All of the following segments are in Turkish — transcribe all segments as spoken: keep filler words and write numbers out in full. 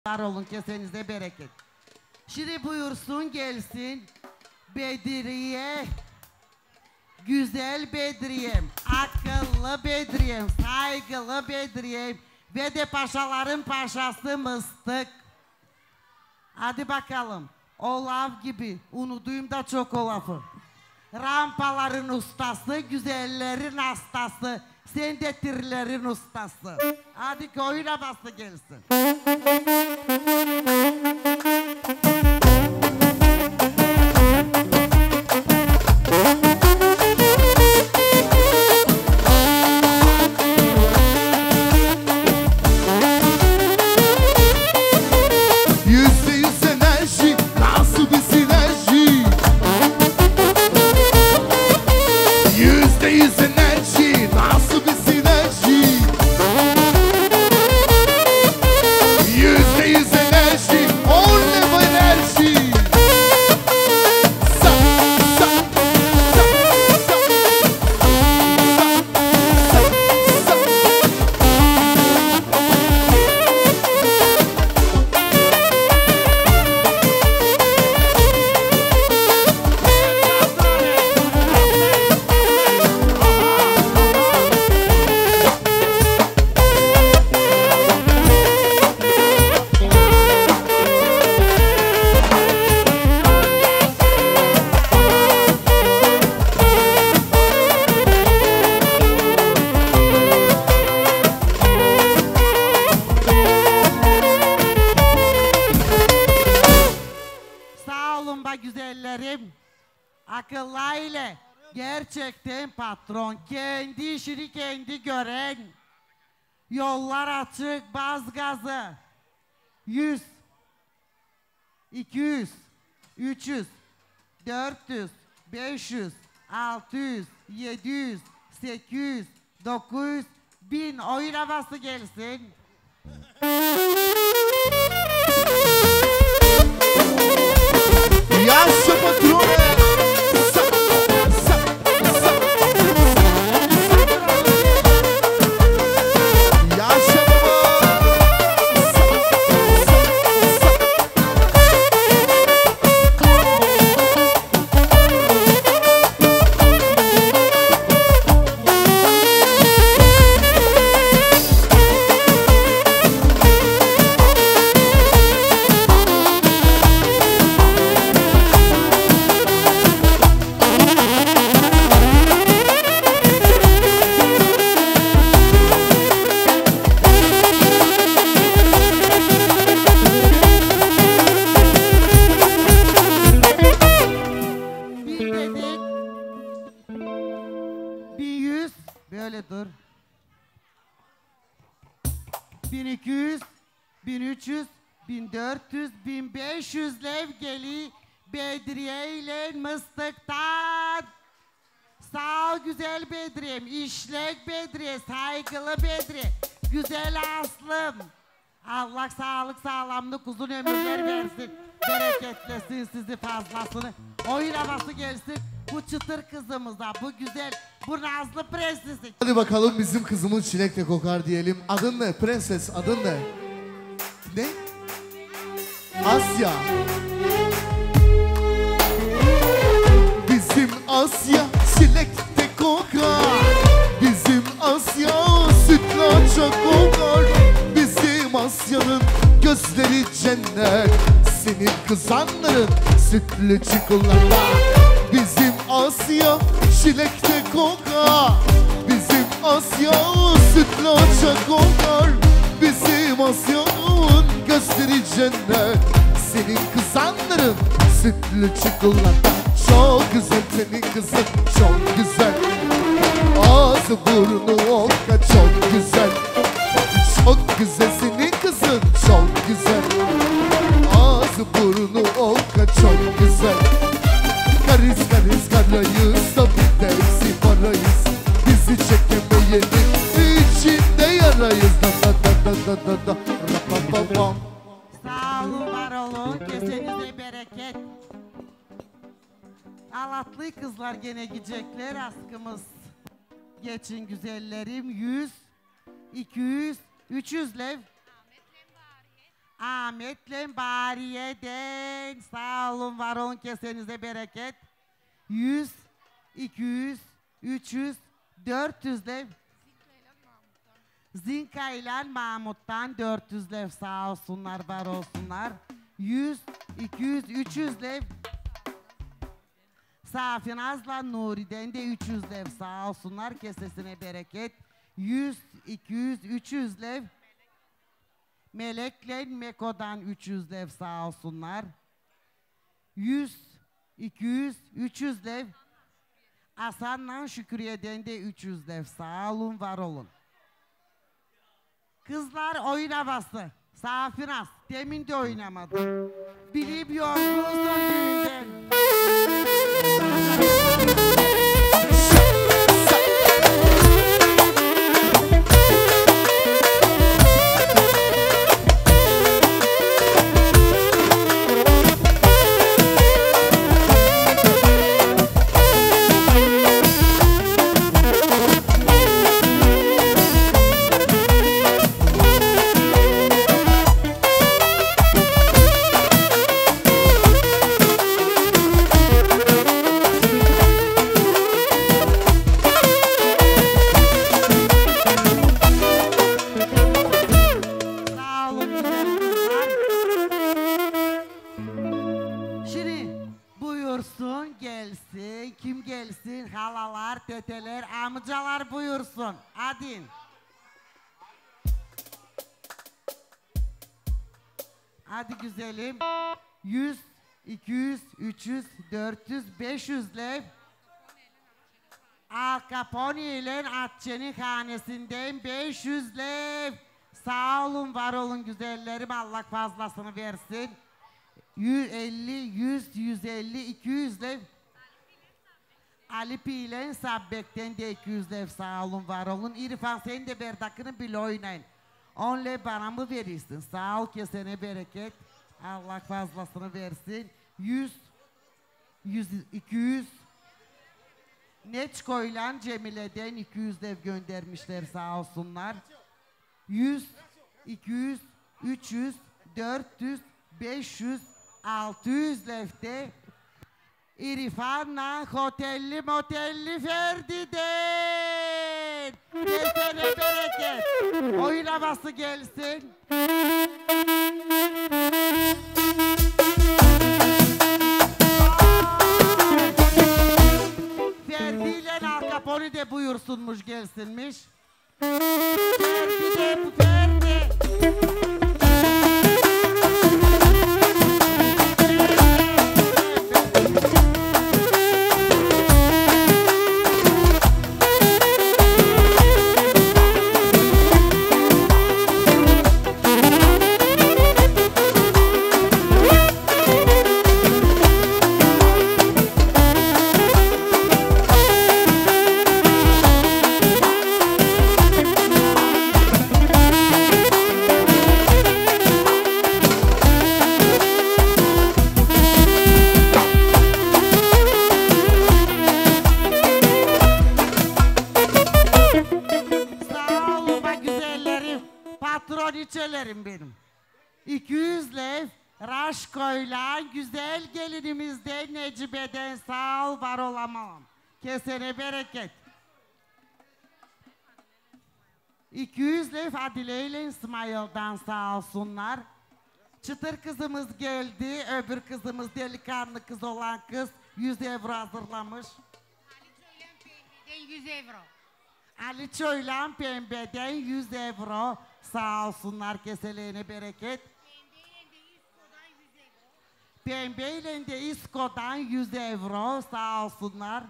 Var olun, kesenize bereket. Şimdi buyursun gelsin Bedriye, güzel Bedriyem, akıllı Bedriyem, saygılı Bedriyem ve de paşaların paşası Mıstık. Hadi bakalım, o laf gibi, unutayım da çok o lafı. Rampaların ustası, güzellerin hastası, sen de tirlerin ustası. Hadi koyun havası gelsin. Yüzde yüz enerji, nasıl bir sinerji? Yüzde yüz enerji, nasıl bir sinerji? Yüzde yüz enerji, on level enerji. Sa, sa, sa, sa, sa, sa, sa. Sağ olun be güzellerim. Akıllı aile. Gerçekten patron. Kendi işini kendi gören. Yollar açık, baz gazı. Yüz. iki yüz. üç yüz. dört yüz. beş yüz. altı yüz. yedi yüz. sekiz yüz. dokuz yüz. bin. Oyun havası gelsin. Yaşa patron. Sa, sa, sa. Yaşa baba. Sa, sa, sa. Bin dedik. Bin yüz. Böyle dur. Bin iki yüz. Bin üç yüz. Bin dört yüz. Bin beş yüz lev geli. Bedriye ile Mıstık'tan. Sağ ol güzel Bedriyem. İşlek Bedriye. Saygılı Bedriye. Güzel Aslım. Allah sağlık sağlamlık uzun ömürler versin. Bereketlesin sizi fazlasını. Oyun havası gelsin. Bu çıtır kızımıza, bu güzel, bu nazlı prensesi. Hadi bakalım bizim kızımız çilekle kokar diyelim. Adın ne? Prenses adın ne? Ne? Asya. Bizim Asya çilekte kokar. Bizim Asya sütlaça kokar. Bizim Asya'nın gözleri cennet. Senin kızanların sütlü çikolata. Bizim Asya çilekte kokar. Bizim Asya sütlaça kokar. Bizim Asya'nın gözleri cennet. Senin kızanların sütlü çikolata. Çok güzel senin kızın, çok güzel. Ağzı burnu okka, çok güzel. Çok güzel senin kızın, çok güzel. Ağzı burnu okka, çok güzel. Kariz kariz karayız da bir dersi parayız. Bizi çekemeyenin içinde yarayız. Da da da da da da da ra pa pa pam. Sağ olun, var olun, kesenize bereket. Alatlı kızlar gene gidecekler askımız. Geçin güzellerim. Yüz, iki yüz, üç yüz lev. Ahmet'le Bariye'den sağ olun var olun kesenize bereket. Yüz, iki yüz, üç yüz, dört yüz lev. Zinka ile Mahmut'tan dört yüz lev sağ olsunlar var olsunlar. Yüz, iki yüz, üç yüz lev. Safinaz'la Nuri'den de üç yüz lev sağ olsunlar kesesine bereket. Yüz, iki yüz, üç yüz lev. Melek'le Meko'dan üç yüz lev sağ olsunlar. Yüz, iki yüz, üç yüz lev. Hasan'la Şükriye'den de üç yüz lev sağ olun var olun. Kızlar oyun havası. Safinaz demin de oynamadı. Bilip yorgunsun düğünden. Teteler, amcalar buyursun. Hadi. Hadi güzelim. Yüz, iki yüz, üç yüz, dört yüz, beş yüz lev. Al Capone ile Atçe'nin hanesinden beş yüz lev. Sağ olun, var olun güzellerim. Allah fazlasını versin. yüz elli, yüz, yüz elli, iki yüz lev. Ali Pi'yle Sabbek'ten de iki yüz lev sağ olun var olun. İrfan sen de berdakını bile oynayın. on lev bana mı verirsin? Sağ ol kesene bereket. Allah fazlasını versin. yüz, yüz, iki yüz. Neçko'yla Cemile'den iki yüz lev göndermişler sağ olsunlar. yüz, iki yüz, üç yüz, dört yüz, beş yüz, altı yüz levde. İrfan'la Hotelli Motelli Ferdi'den. Kesene bereket. Oyun havası gelsin. Ferdi ile Al Capone de buyursunmuş gelsinmiş. Ferdi de bu Ferdi. Benim. iki yüz lev Raşko'yla güzel gelinimizden Necibe'den sağ ol var olamam. Kesene bereket. iki yüz lev Adile ile İsmail'dan sağ olsunlar. Çıtır kızımız geldi. Öbür kızımız delikanlı kız olan kız yüz euro hazırlamış. yüz euro. Ali Çoylan Pembe'den yüz euro. Sağ olsunlar keseleğine bereket. Pembe ile de İsko'dan yüz euro. Sağ olsunlar.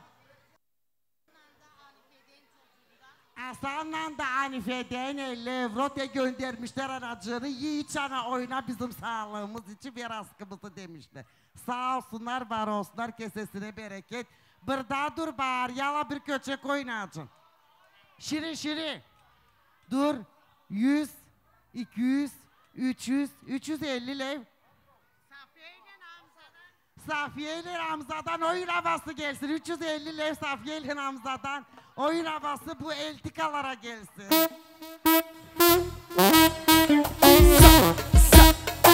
Hasan'la da Hanife'den elli euro de göndermişler anacığını. Yiğit ana oyna bizim sağlığımız için bir askımızı demişler. Sağ olsunlar, var olsunlar, kesesine bereket. Burada dur bari, yala bir köçek oynayacağım. Şirin şirin. Dur. Yüz, iki yüz, üç yüz, üç yüz elli lev. Safiye ile Hamza'dan. Safiye ile Hamza'dan oyun havası gelsin. üç yüz elli lev Safiye ile Hamza'dan oyun havası bu eltikalara gelsin. Sa, sa,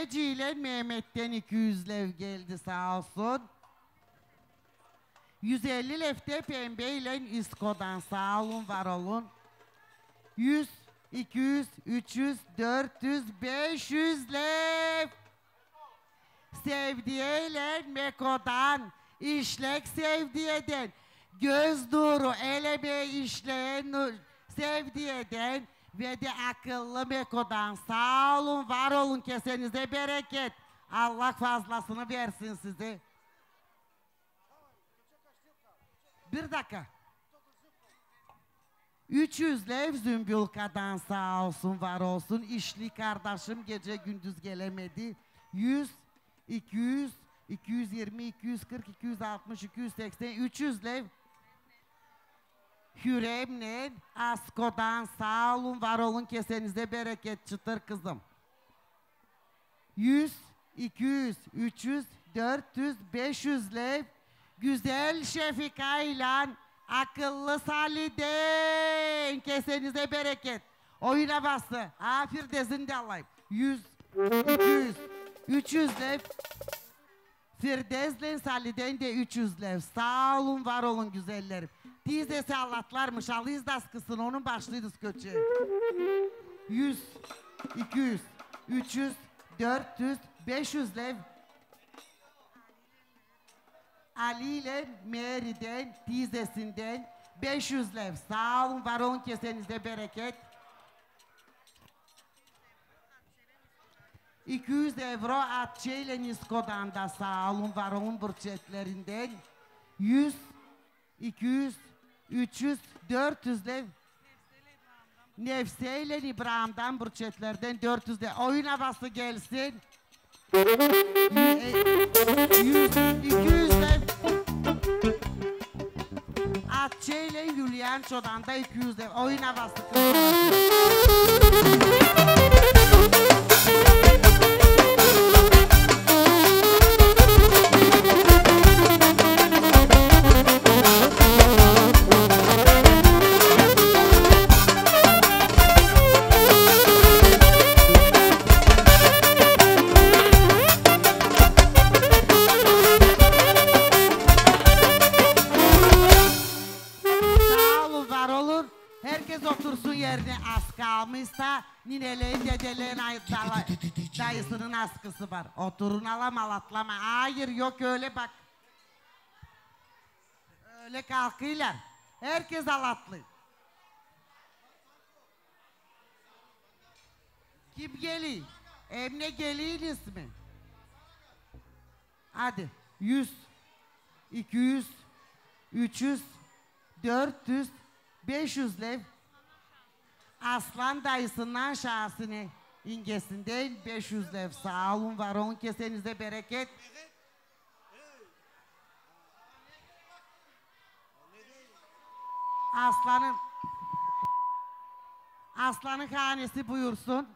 Pembeci ile Mehmet'ten iki yüz lev geldi sağ olsun. yüz elli lefte Pembe ile İsko'dan sağ olun var olun. yüz, iki yüz, üç yüz, dört yüz, beş yüz lev. Sevdiye ile Meko'dan, işlek Sevdiye'den, göz nuru elebe işleyen nur, Sevdiye'den ve de akıllı Meko'dan sağ olun, var olun, kesenize bereket. Allah fazlasını versin size. Bir dakika. üç yüz lev Zümbülka'dan sağ olsun, var olsun. İşli kardeşim gece gündüz gelemedi. yüz, iki yüz, iki yüz yirmi, iki yüz kırk, iki yüz altmış, iki yüz seksen, üç yüz lev. Hürem'le Asko'dan sağ olun, var olun, kesenize bereket çıtır kızım. yüz, iki yüz, üç yüz, dört yüz, beş yüz lev. Güzel Şefika ile akıllı Salih'den kesenize bereket. Oyuna bastı. Afir dezin de alayım. yüz, iki yüz, üç yüz lev. Firdevs'le Salih'den de üç yüz lev. Sağ olun, var olun güzellerim. Dizesi Allah'larmış. Alıyız da askısın. Onun başlıyız köçe. yüz, iki yüz, üç yüz, dört yüz, beş yüz lev. Ali ile Meri'den, tizesinden beş yüz lev. Sağ olun, var olun, kesenize bereket. iki yüz euro Atçe ile Nisko'dan da sağ olun, var olun, burçetlerinden. yüz, iki yüz, üç yüz, dört yüz lev. Nefse ile İbrahim'den burçetlerden dört yüz lev. Oyun havası gelsin. yüz, iki yüz lev. Atçe ile Hülyanço'dan da iki yüz lev. Oyun havası ninelerin, dedelerin dayısının askısı var. Oturun alam alatlama. Hayır yok öyle bak. Öyle kalkıyorlar. Herkes alatlı. Kim geliyor? Emne geliyor ismi. Hadi. Yüz, iki yüz, üç yüz, dört yüz, beş yüz lev. Aslan dayısından şahsını ingesinden beş yüz lev. Sağ olun, var olun, kesenize bereket. Aslanın Aslanın hanesi buyursun.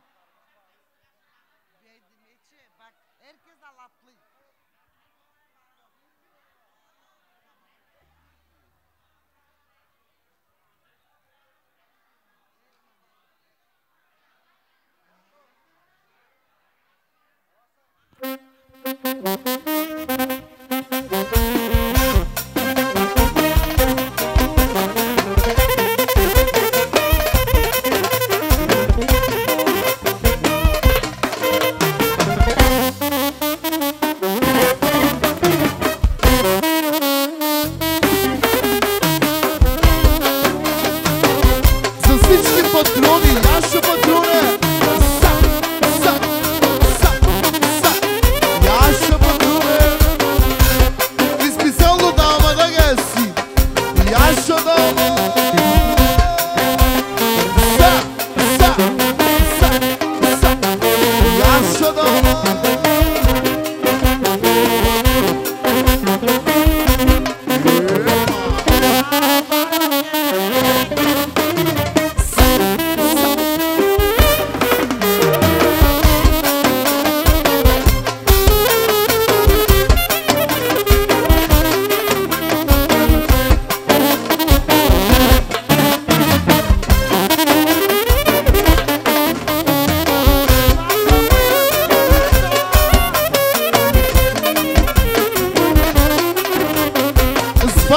Bak herkes alatlı. Yaşa patrone.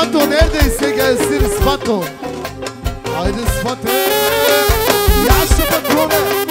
Spato neredeyse gelsin Spato. Haydi Spato. Yaşa patrone.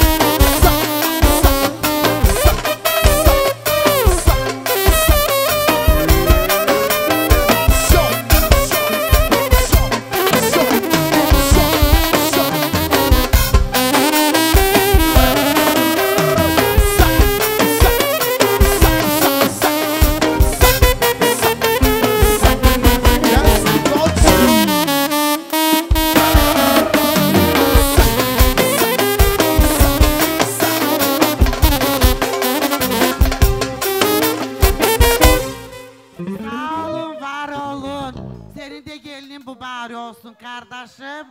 Kardeşim.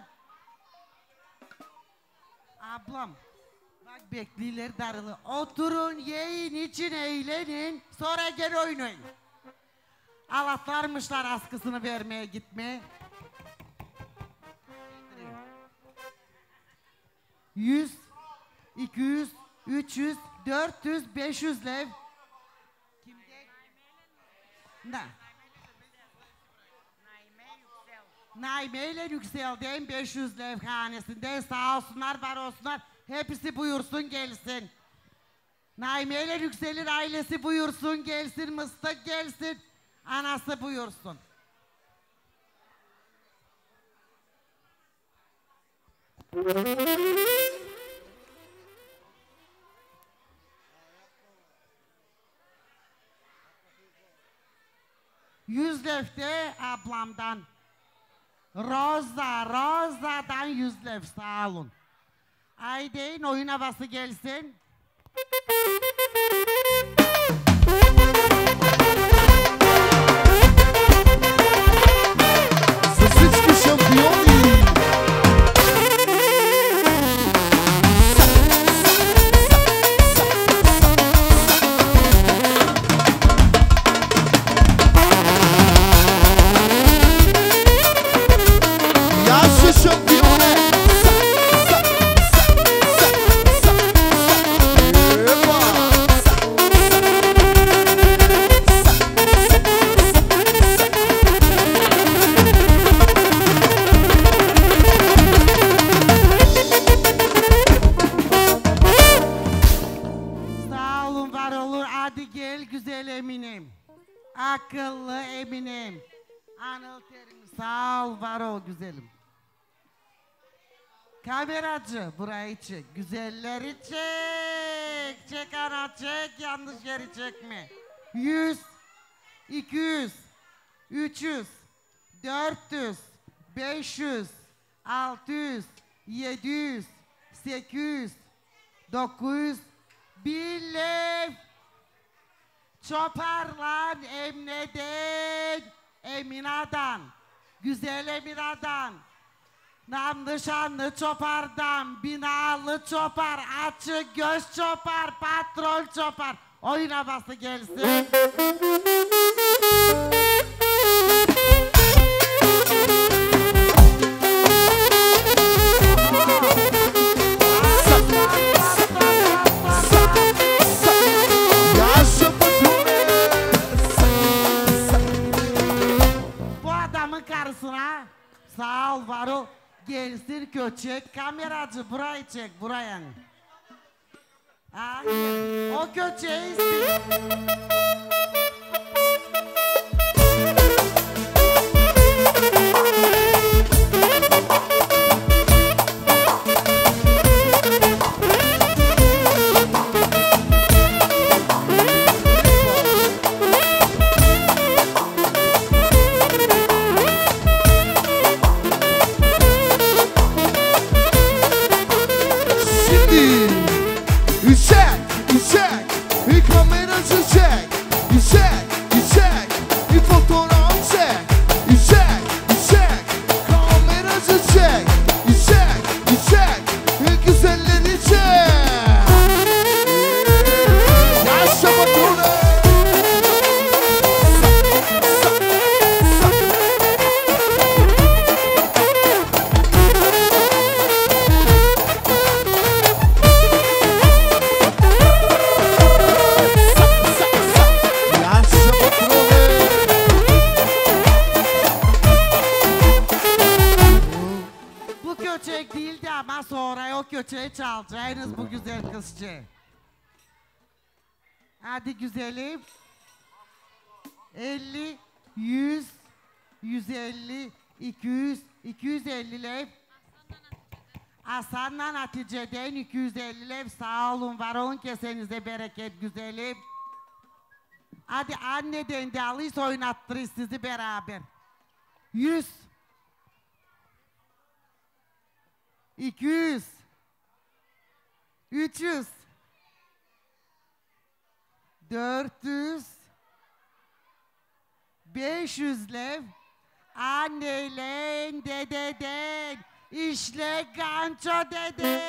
Ablam. Bak bekliler darılı. Oturun, yiyin, için eğlenin. Sonra gel oynayın. Alatlarmışlar askısını vermeye gitmeye. Yüz, iki yüz, üç yüz, dört yüz, beş yüz lev. Kimde? Ne? Naime ile Yüksel'den beş yüz levhanesinden sağ olsunlar, var olsunlar. Hepsi buyursun gelsin. Naime ile Yüksel'in ailesi buyursun gelsin, Mıstık gelsin, anası buyursun. Yüz lefte ablamdan. Roza, Roza'dan yüz lev sağ olun. Haydi oyun havası gelsin. Sosicki şampiyoni. Akıllı eminim. Anıl Terim sağ ol, var ol güzelim. Kameracı burayı çek. Güzelleri çek. Çek ana çek. Yanlış yeri çekme. Yüz. iki yüz. üç yüz. dört yüz. beş yüz. altı yüz. yedi yüz. sekiz yüz. dokuz yüz. bin lev. Çoparlan Emne'den, Emina'dan, güzel Emina'dan, namlı şanlı çopardan, binalı çopar, açık göz çopar, patron çopar. Oyun havası gelsin. Karısına sağ ol, var ol, gelsin köçek, kameracı burayı çek, buraya. Hayır, o köçeği istiyor. You köçek değildi ama sonra o köçeği çalacaksınız bu güzel kızcı. Hadi güzelim. elli, yüz, yüz elli, iki yüz, iki yüz elli lev. Hasan'la Hatice'den iki yüz elli lev. Sağ olun, var olun, kesenize bereket güzelim. Hadi anneden de alıyız, oynattırız sizi beraber. yüz. iki yüz. üç yüz. dört yüz. beş yüz lev. Annelen dededen. İşle ganço dede.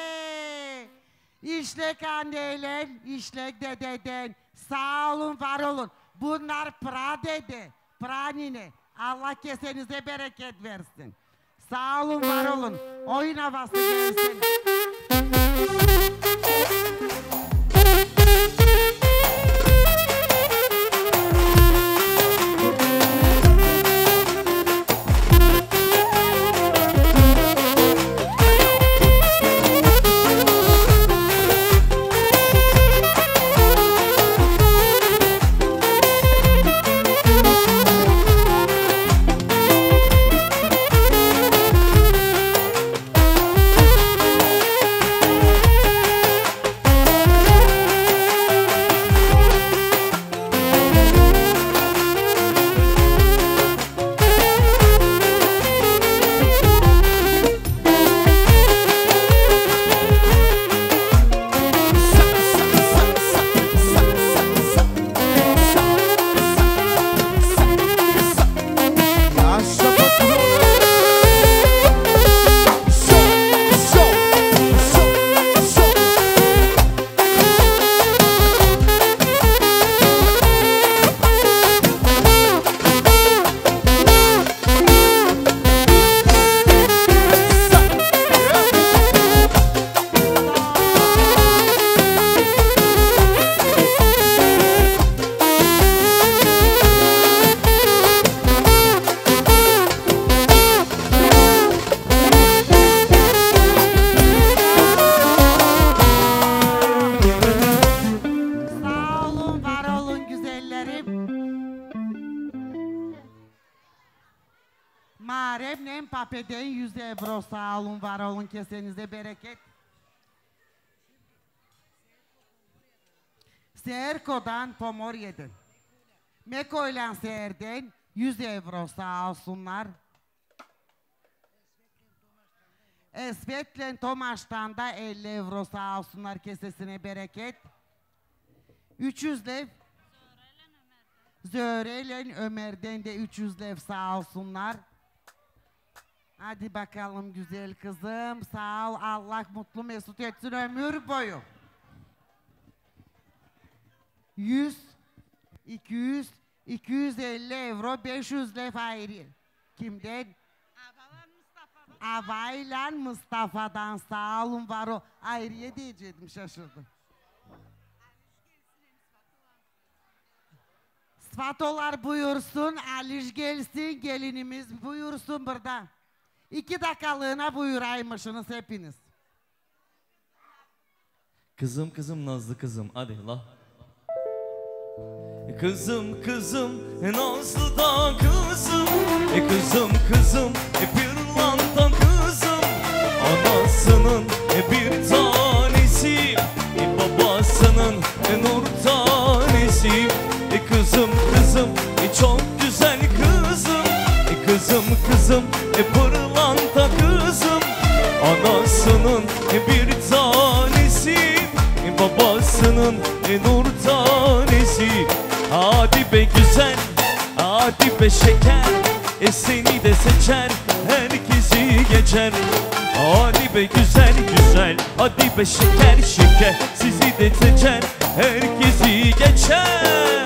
İşlek annelen, işlek dededen. Sağ olun, var olun. Bunlar pra dede, pra nine. Allah kesenize bereket versin. Sağ olun, var olun. Oyun havası gelsin. Papeden yüz euro, sağ olun, var olun, kesenize bereket. Serko'dan pomor yedin. Meko'yla Seher'den yüz euro, sağ olsunlar. Esvet'le Tomaş'tan da elli euro, sağ olsunlar, kesesine bereket. üç yüz lev. Zöre'yle Ömer'den de üç yüz lev, sağ olsunlar. Hadi bakalım güzel kızım. Sağ ol. Allah mutlu mesut etsin ömür boyu. yüz, iki yüz, iki yüz elli euro, beş yüz lev ayrı. Kimden? Avayla Mustafa'dan, sağ olun, var o. Ayrıye diyecektim, şaşırdım. Sfatolar buyursun, Aliş gelsin, gelinimiz buyursun burada. İki dakikalığına buyuraymışsınız hepiniz. Kızım kızım nazlı kızım, hadi la. Kızım kızım nazlı da kızım, e kızım kızım e pırlanta kızım, anasının e bir tanesi, e babasının e nur tanesi. E kızım kızım e çok güzel kızım, e kızım kızım e pırlanta kızım, anasının e bir tanesi, e babasının e nur tanesi. Hadi be güzel, hadi be şeker, e seni de seçer, herkesi geçer. Hadi be güzel güzel, hadi be şeker şeker, sizi de seçer, herkesi geçer.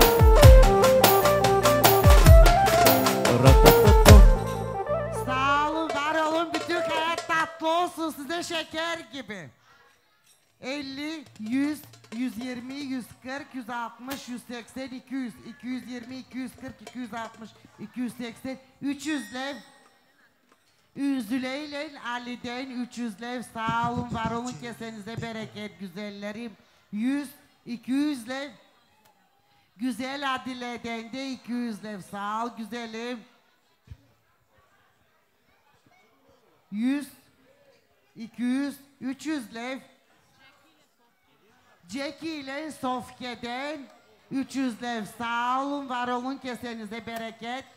Sağ olun, var olun, bütün hayat tatlı olsun size şeker gibi. elli, yüz, yüz yirmi, yüz kırk, yüz altmış, yüz seksen, iki yüz, iki yüz yirmi, iki yüz kırk, iki yüz altmış, iki yüz seksen, üç yüz lev. Üzüle ile Ali'den üç yüz lev sağ olun var olun kesenize bereket güzellerim. yüz, iki yüz lev. Güzel Adile'den de iki yüz lev sağ ol güzelim. yüz, iki yüz, üç yüz lev. Jackie ile Sofke'den üç yüz lev sağ olun var olun kesenize bereket.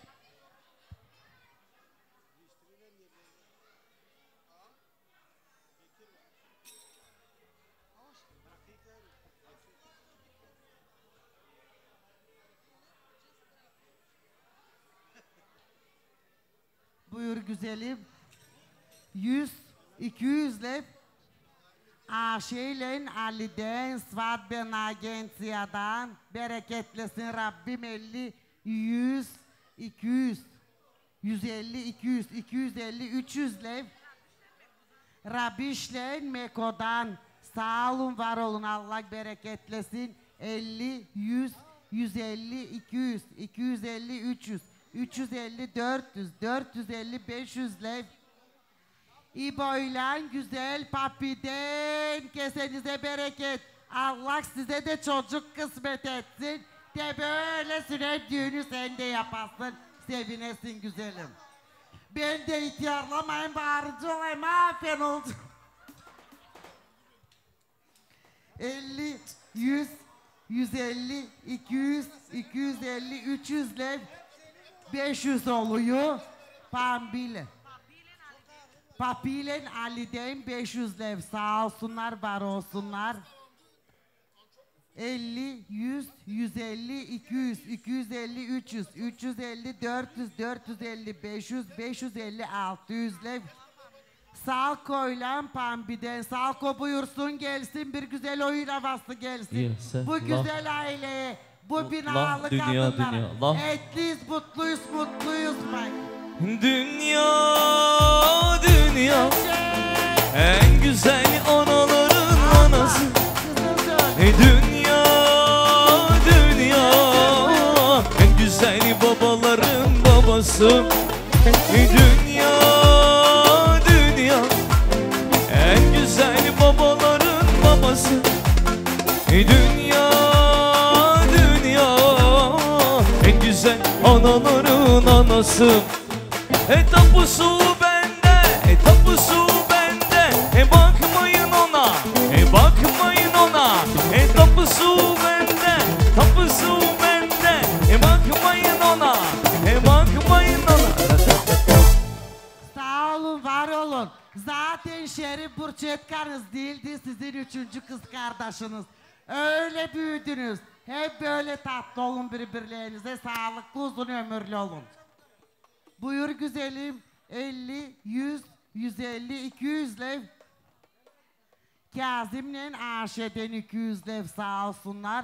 Buyur güzelim. yüz, iki yüz lev. Ayşe'yle Ali'den, Svadben Agensiyadan bereketlesin Rabbim elli, yüz, iki yüz, yüz elli, iki yüz, iki yüz elli, üç yüz lev. Rabiş'le Meko'dan sağ olun var olun Allah bereketlesin elli, yüz, yüz elli, iki yüz, iki yüz elli, üç yüz, üç yüz elli, dört yüz, dört yüz elli, beş yüz lev. İbo'yla güzel papiden kesenize bereket. Allah size de çocuk kısmet etsin. De böyle süre düğünü sen de yapasın. Sevinesin güzelim. Ben de ihtiyarlamayın bağırıcı olayım. Aferin oldu. elli, yüz, yüz elli, iki yüz, iki yüz elli, üç yüz lev, beş yüz oluyor. Pambile. Papi'yle Ali'den beş yüz lev sağ olsunlar, var olsunlar. elli, yüz, yüz elli, iki yüz, iki yüz elli, üç yüz, üç yüz elli, dört yüz, dört yüz elli, beş yüz, beş yüz elli, altı yüz lev. Salko'yla Pambi'den, Salko buyursun gelsin, bir güzel oyun havası gelsin. Yes, bu Allah. güzel aileye, bu Allah, binalı dünya, kadınlara. dünya, Allah. Etliyiz, mutluyuz, mutluyuz bak. Dünya, dünya, en güzel anaların anası. E dünya, dünya, en güzel babaların babası. E dünya, dünya, en güzel babaların babası. E dünya, dünya, en güzel anaların anası. E tapusu bende, e tapusu bende. E bakmayın ona, e bakmayın ona. E tapusu bende, tapusu bende. E bakmayın ona, e bakmayın ona. Sağ olun, var olun. Zaten Şerif Burçetkan'ız değildi, sizin üçüncü kız kardeşiniz. Öyle büyüdünüz. Hep böyle tatlı olun birbirlerinize, sağlıklı uzun ömürlü olun. Buyur güzelim. elli, yüz, yüz elli, iki yüz lev. Kazim'le Ayşe'den iki yüz lev sağ olsunlar.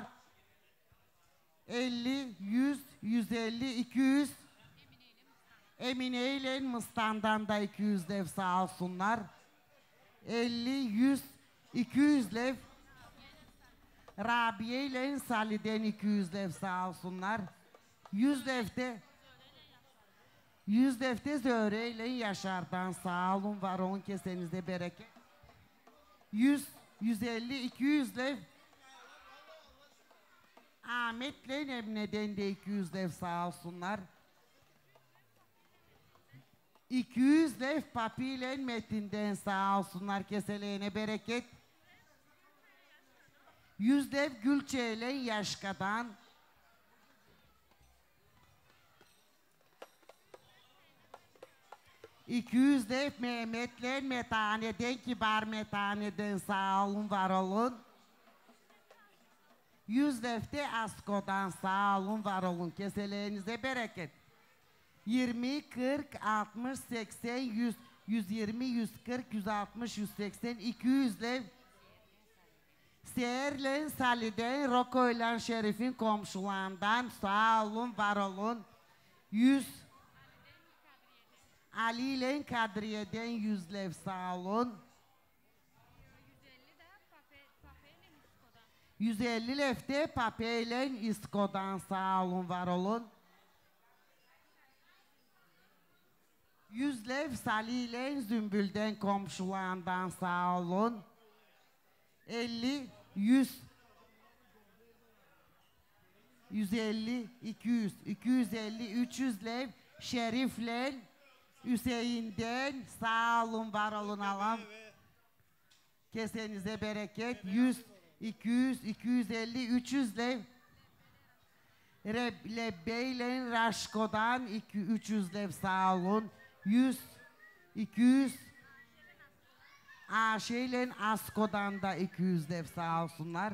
elli, yüz, yüz elli, iki yüz. Emine ile Mıstan'dan da iki yüz lev sağ olsunlar. elli, yüz, iki yüz lev. Rabiye ile Salih'den iki yüz lev sağ olsunlar. yüz levde yüz levde Zöhre ile Yaşar'dan sağ olun, var olun, kesenize bereket. yüz, yüz elli, iki yüz lev. Ahmet'le Emne'den de iki yüz lev sağ olsunlar. iki yüz lev Papi ile Metin'den sağ olsunlar, keseleğine bereket. yüz lev Gülçe ile Yaşka'dan. iki yüz lev Mehmet'le Metane'den, Kibar Metane'den sağ olun, var olun. yüz lev de Asko'dan sağ olun, var olun, keseleğinize bereket. yirmi, kırk, altmış, seksen, yüz, yüz yirmi, yüz kırk, yüz altmış, yüz seksen, iki yüz lev. Seher'le Salih'den, Roko'yla Şerif'in komşularından sağ olun, var olun. yüz. Ali ile Kadriye'den yüz lev sağ olun. yüz elli lev de Pape ile İsko'dan sağ olun, var olun. yüz lev Salih ile Zümbül'den komşularından sağ olun. elli, yüz, yüz elli, iki yüz, iki yüz elli, üç yüz lev Şerif'le Hüseyin'den sağ olun, var olun alam. Kesenize bereket. yüz, iki yüz, iki yüz elli, üç yüz lev Lebbeyle Raşko'dan üç yüz lev sağ olun. yüz, iki yüz Ayşe'yle Asko'dan da iki yüz lev sağ olsunlar.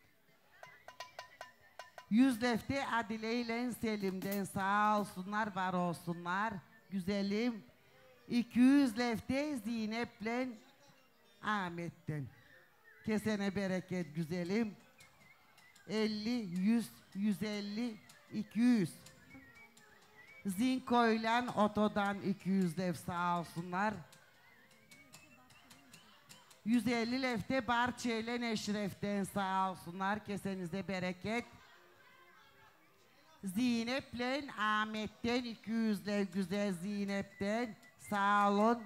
yüz levde Adile ile Selim'den sağ olsunlar, var olsunlar. Güzelim. iki yüz levde Zeynep'le Ahmet'ten. Kesene bereket güzelim. elli, yüz, yüz elli, iki yüz. Zinko'yla Oto'dan iki yüz lev sağ olsunlar. yüz elli levde Barçe ile Neşref'ten sağ olsunlar. Kesenize bereket. Zeynep'le Ahmet'ten iki yüz lev güzel Zeynep'ten sağ olun.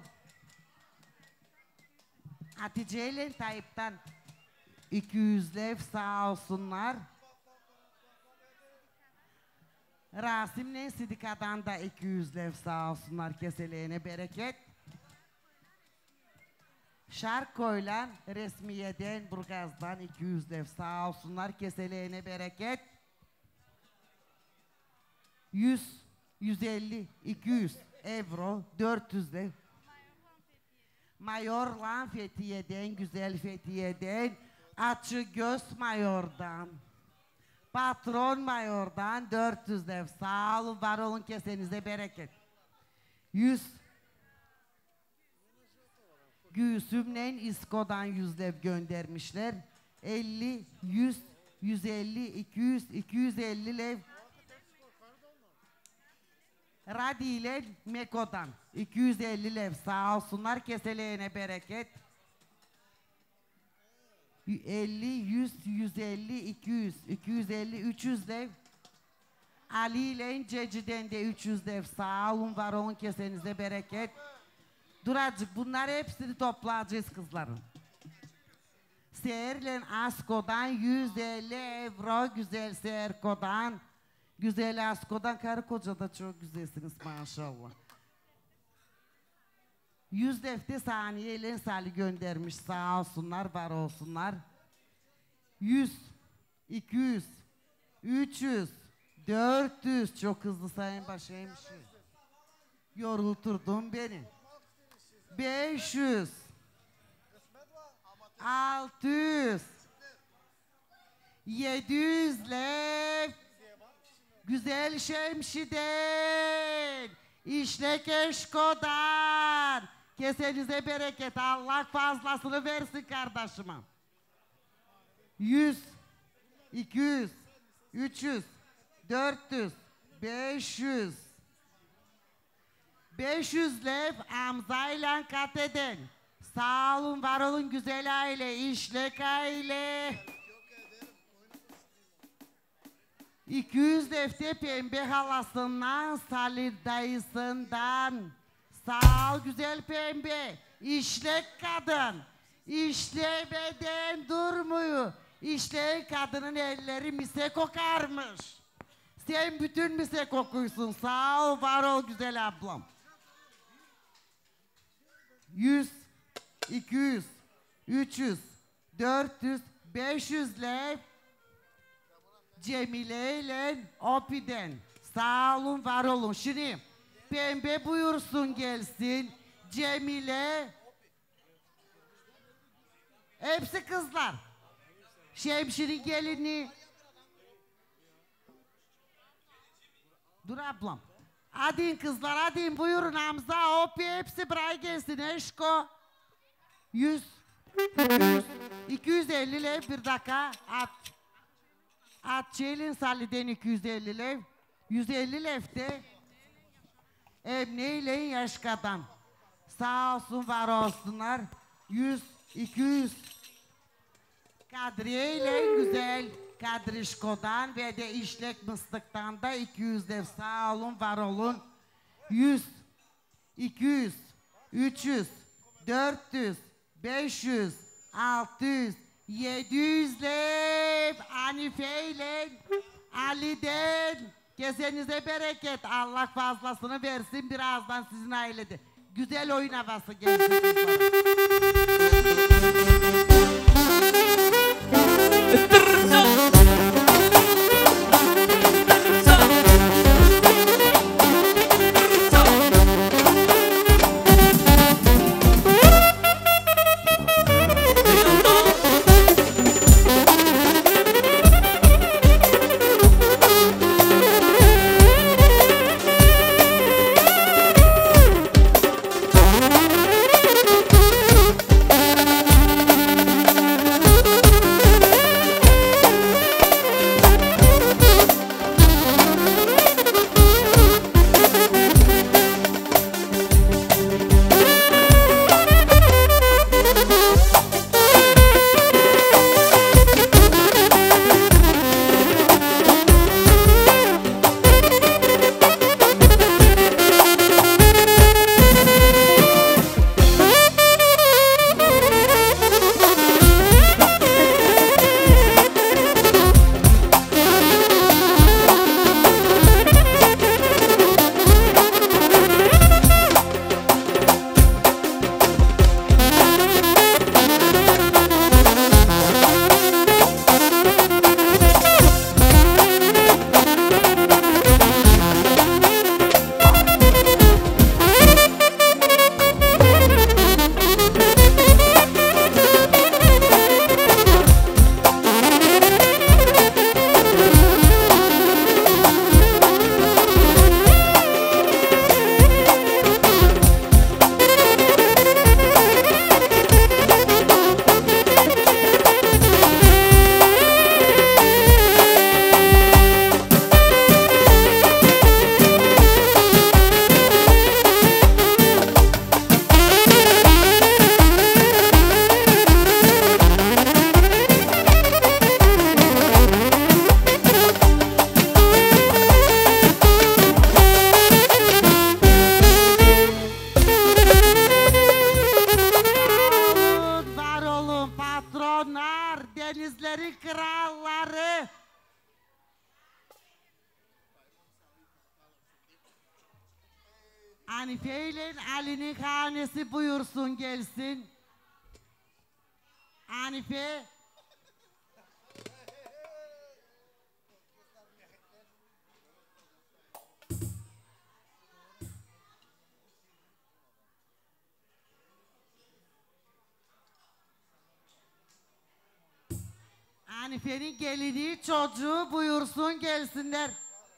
Hatice ile Tayyip'ten iki yüz lev sağ olsunlar. Rasim'le Sidika'dan da iki yüz lev sağ olsunlar. Keseleğine bereket. Şarko'yla Resmiye'den Burgaz'dan iki yüz lev sağ olsunlar. Keseleğine bereket. yüz, yüz elli, iki yüz euro, dört yüz lev. Mayorla Fethiye'den, güzel Fethiye'den, Açı Göz Mayor'dan, Patron Mayor'dan dört yüz lev. Sağ olun, var olun, kesenize bereket. yüz. Gülsüm'le İsko'dan yüz lev göndermişler. elli, yüz, yüz elli, iki yüz, iki yüz elli lev. Radi ile Meko'dan iki yüz elli lev sağ olsunlar, keseleğine bereket. elli, yüz, yüz elli, iki yüz, iki yüz elli, üç yüz lev. Ali ile Ceci'den de üç yüz lev sağ olun, var olun, kesenize bereket. Duracık, bunları hepsini toplayacağız kızlarım. Seher'le Asko'dan yüz elli euro, güzel Seherko'dan. Güzel Asko'dan, karı koca da çok güzelsiniz maşallah. Yüz defte Saniye ile Salih göndermiş, sağ olsunlar, var olsunlar. Yüz, iki yüz, üç yüz, dört yüz, çok hızlı sayın başhemşire. Yorulturdun beni. beş yüz, altı yüz, yedi yüz lev. Güzel Şemşi'den, İşlek Eşko'dan, kesenize bereket, Allah fazlasını versin kardeşime. yüz, iki yüz, üç yüz, dört yüz, beş yüz, beş yüz lev Amza ile Kate'den, sağ olun, var olun güzel aile, İşlek aile. iki yüz defte Pembe halasından, Salih dayısından. Sağ ol güzel Pembe. İşlek kadın. İşlemeden durmuyor. İşleyen kadının elleri mise kokarmış. Sen bütün mise kokuysun. Sağ ol, var ol güzel ablam. Yüz, iki yüz, üç yüz, dört yüz, beş yüz lev. Cemile ile Opi'den. Sağ olun, var olun. Şimdi Pembe buyursun gelsin. Cemile. Hepsi kızlar. Şemşirin gelini. Dur ablam. Hadi kızlar, hadi buyurun Hamza, Opi, hepsi buraya gelsin. Eşko. Yüz. Yüz. iki yüz elli lev bir dakika. At. Atçelin Salih'den iki yüz elli lev, yüz elli levde Emne ile Yaşka'dan. Sağ olsun, var olsunlar. yüz, iki yüz Kadriye ile güzel Kadrişko'dan ve de İşlek Mıstık'tan da iki yüz lev. Sağ olun, var olun. yüz, iki yüz, üç yüz, dört yüz, beş yüz, altı yüz, yedi yüz lev Hanife ile Ali'den. Kesenize bereket. Allah fazlasını versin, birazdan sizin ailede. Güzel oyun havası gelsin. Hanife ile Ali'nin hanesi buyursun gelsin. Hanife. Hanife'nin gelini çocuğu buyursun gelsinler.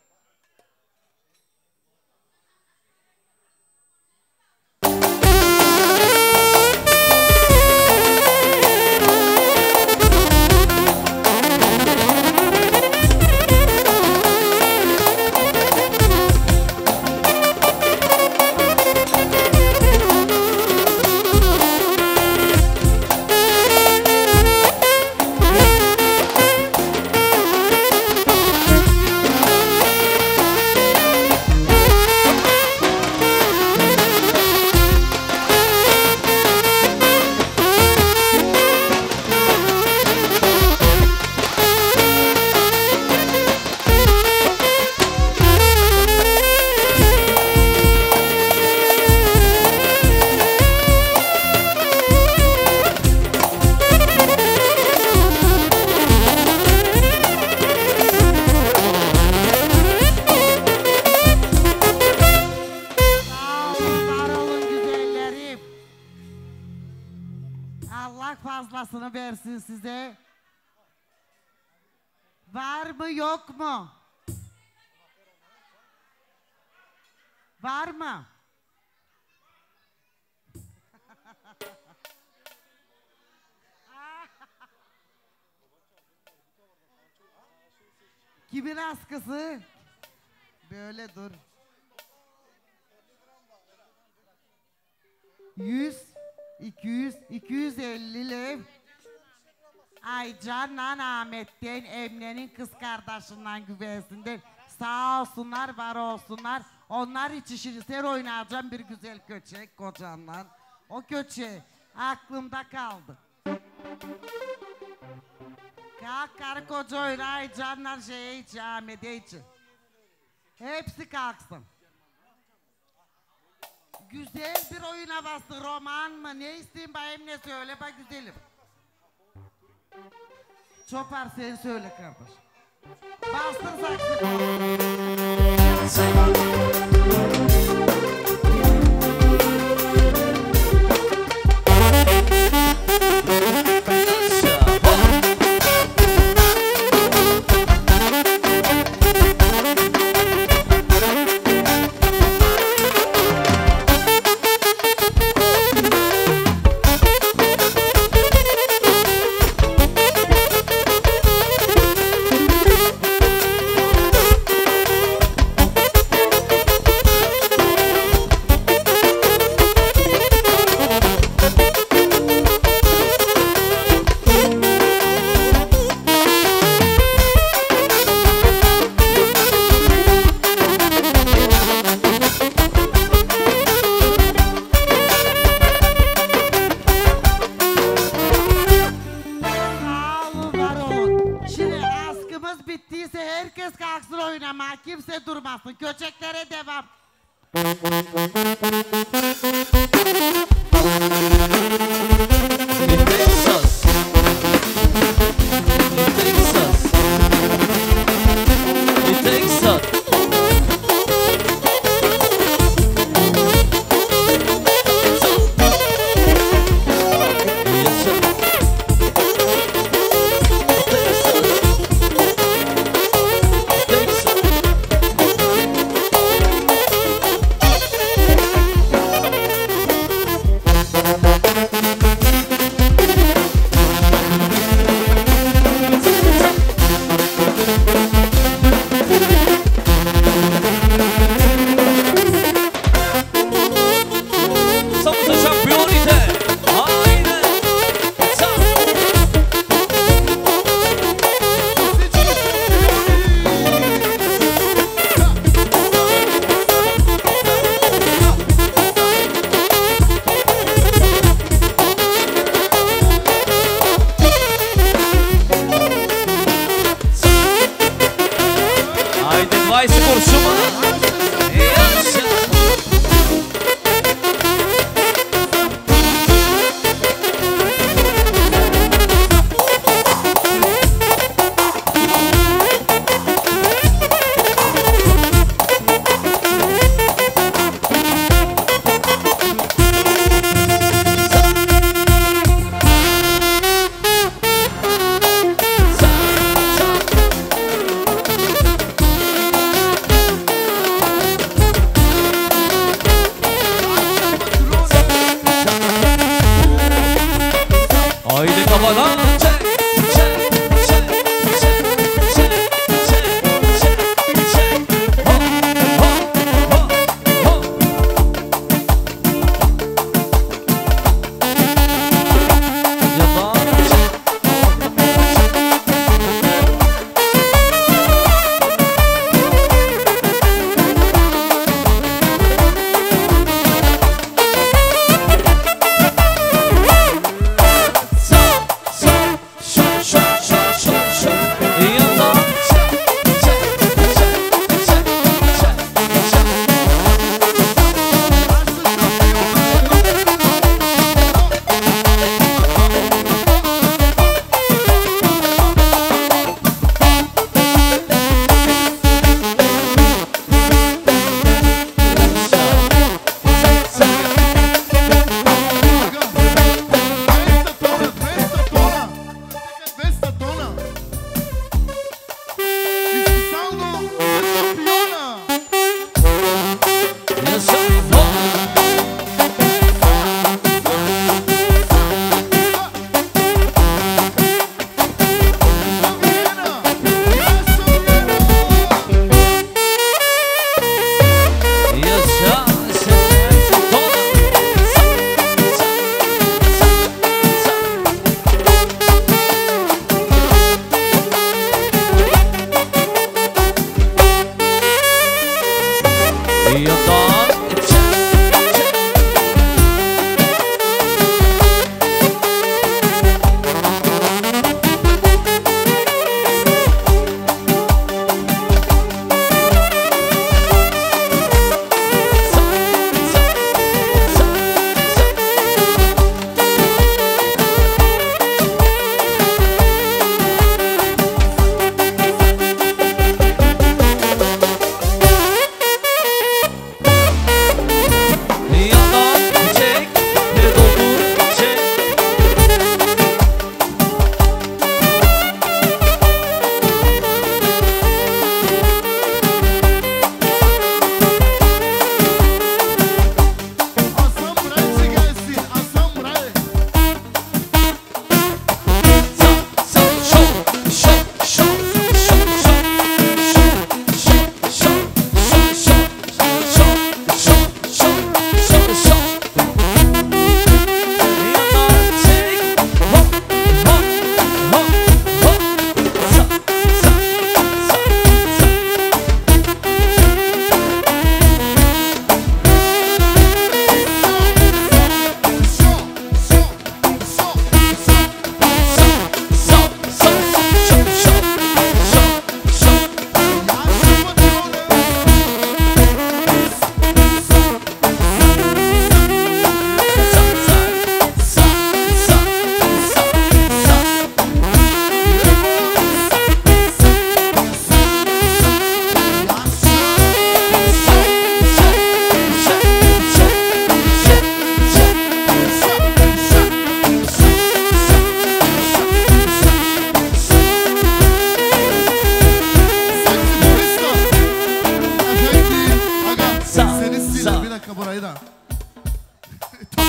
Allah fazlasını versin size. Var mı yok mu? Var mı? Kimin askısı? Böyle dur. Yüz, iki yüz, iki yüz elli lev. Aycan'la Ahmet'ten, Emre'nin kız kardeşinden güvesinden. Sağ olsunlar, var olsunlar. Onlar için şimdi sen oynayacağım bir güzel köçek kocanla. O köçeği aklımda kaldı. Kalk karı koca oynayacaksınlar şeye hiç Ahmet'e için. Hepsi kalksın. Güzel bir oyun havası, roman mı? Ne isteyeyim bayım ne söyle bak güzelim. Çopar sen söyle kardeş. Bastır kimse durmasın. Köçeklere devam. Texas. Texas. Texas. Texas.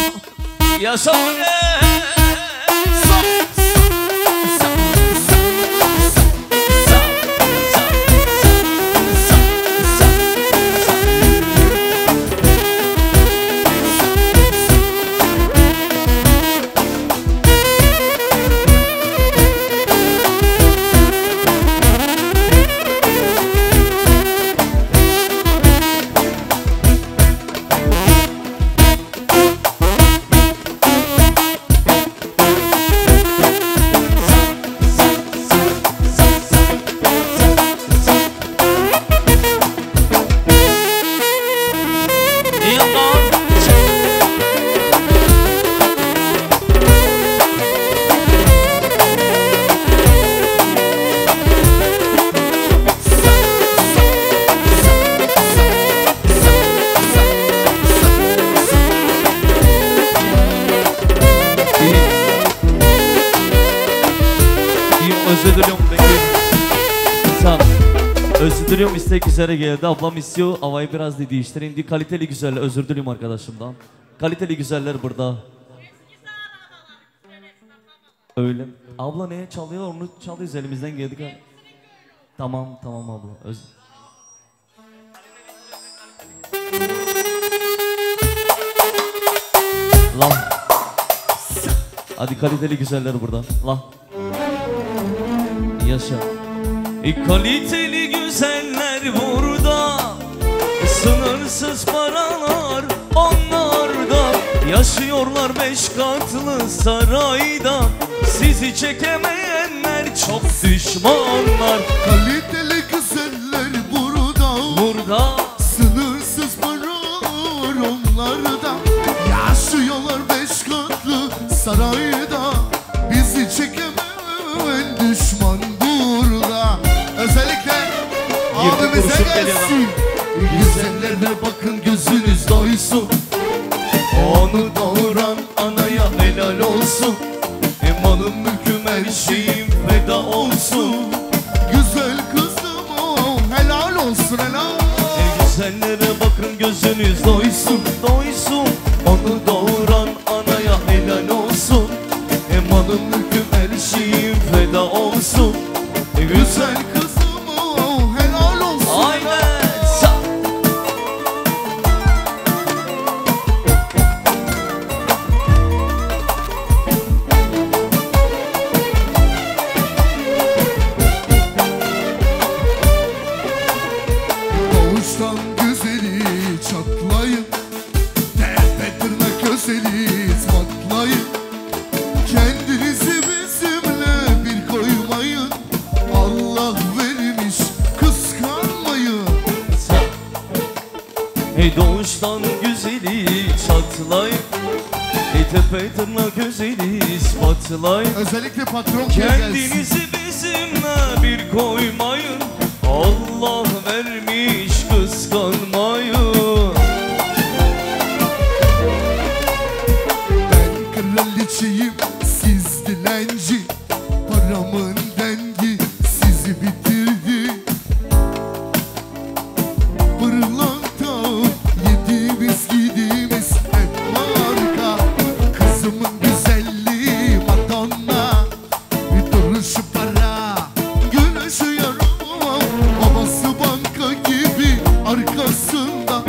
Yaşa be. Özür diliyorum peki. Sağ ol. Özür diliyorum, istek üzere geldi. Ablam istiyor havayı biraz da değiştirin. Di kaliteli güzeller, özür diliyorum arkadaşımdan. Kaliteli güzeller burada. Öyle. Abla neye çalıyor onu çalıyoruz, elimizden geldik. Tamam tamam abla. Öz Lan. Hadi kaliteli güzeller burada. Lan. Yaşa. E, kaliteli güzeller burada, sınırsız paralar onlarda. Yaşıyorlar beş katlı sarayda, sizi çekemeyenler çok düşmanlar. Kaliteli güzeller burada, Burada sınırsız paralar onlarda. Yaşıyorlar beş katlı sarayda, bizi çekemeyen düşman burada. Özellikle abimize kuruşun gelsin. Güzellerine bakın, gözünüz doysun. Onu doğuran anaya helal olsun. E malım mülküm her şeyim feda olsun. Güzel kızım o, helal olsun helal. e, güzellere bakın, gözünüz doysun doysun. Onu doğuran anaya helal olsun. E malım mülküm her şeyim feda olsun. E güzel kızım o, helal olsun. Aynen. Sa Doğuştan güzeli çatlayın, tepe tırnak gözeli ispatlayın. Kendinizi bizimle bir koymayın, Allah vermiş kıskanmayın. Hey doğuştan güzeli çatlay, hey tepe tırnak güzeli ispatlay. Özellikle patron gelsin. Kendinizi bizimle bir koymayın, Allah vermiş kıskanmayın. Ben kraliçeyim, siz dilenci. Paramın dengi sizi bitirdi. Pırlanta yediğimiz giydiğimiz hep marka. Kızımın güzelliği Madonna, bir duruşu para, gülüşü yarım. Babası banka gibi arkasında,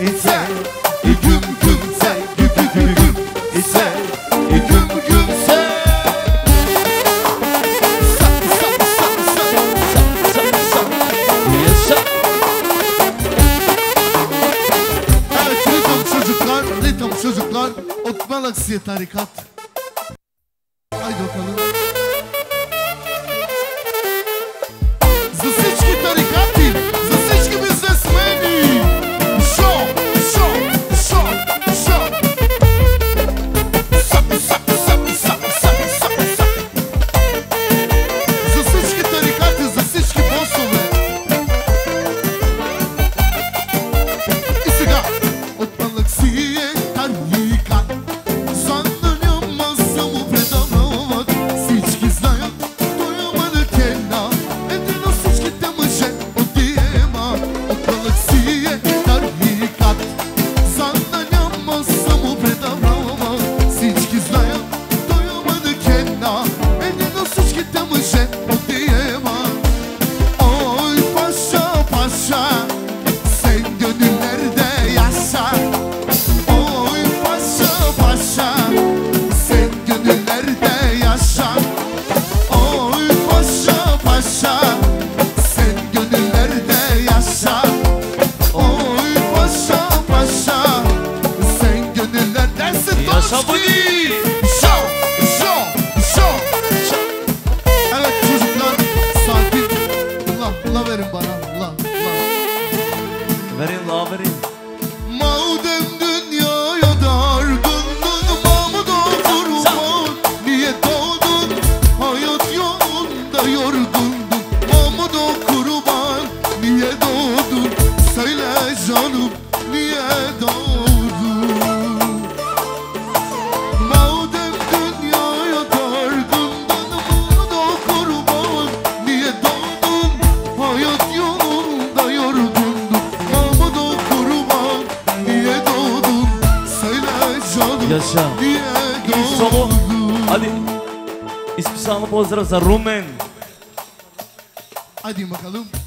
ise güm gümse güm güm güm ise güm gümse Evet ritim çocuklar, ritim çocuklar Otman Aksiye Tarikat. Haydi bakalım. Засечки тарикати, засечки бизнесмени. Шо, шо, шо, шо. Сап, сап, сап, сап, сап, сап, сап. Засечки тарикати, засечки босове. И сега Otman Aksiye Tarikat. Sanırım само предават всички знаят, той има на кена. Един от всичките мъже отиема Otman Aksiye Tarikat. Sanırım само предават всички знаят, той има на кена. Един от всичките мъже отиема. Oy paşa paşa, sen gönüllerde yaşa. Oy paşa paşa, sen gönüllerde yaşa. Oy paşa paşa, sen gönüllerde yaşa. Oy paşa paşa, sen gönüllerde Yaşa bu Şo, şo, şo, şo. Evet çocuklar, sakin. La, la verin bana, la, la. Verin la verin. Madem dünyaya dargındın, Mahmut oturman. Niye doğdun? Hayat yolunda yorgundun. Mahmut okurban, niye doğdun? Söyle canım, niye doğdun? Madem dünyaya dargındın, Mahmut okurban. Niye doğdun? Hayat yolunda yorgundun. Mahmut okurban, niye doğdun? Söyle canım, Yaşa. niye İyi solo. doğdun? Hadi. İspecijalno pozdrav za Rumen. Hadi bakalım.